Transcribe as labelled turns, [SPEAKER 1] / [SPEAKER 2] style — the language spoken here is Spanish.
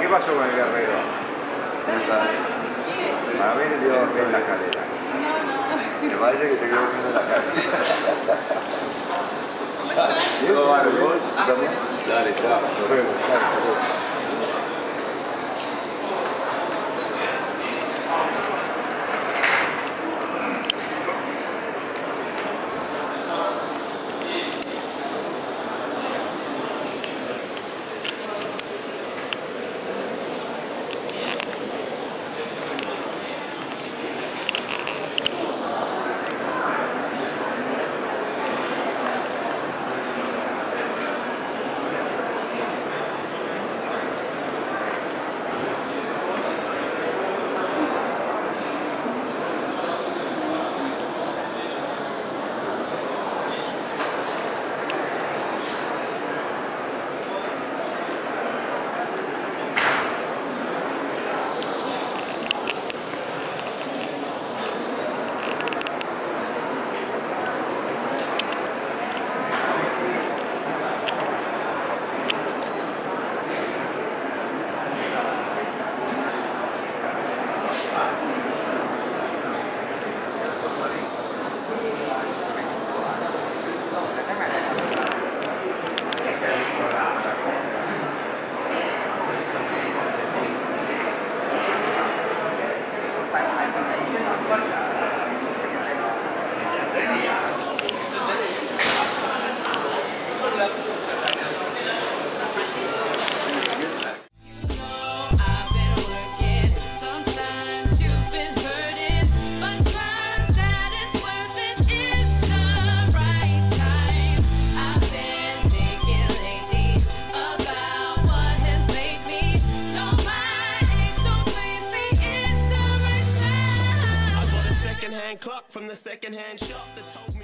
[SPEAKER 1] ¿Qué pasó con el guerrero? Para mí le dio dormir en la escalera. Me parece que se quedó dormido en la escalera. ¿Todo va bien? ¿También? Dale, chao. Nos vemos. Chao.
[SPEAKER 2] Clock from the second-hand shop that told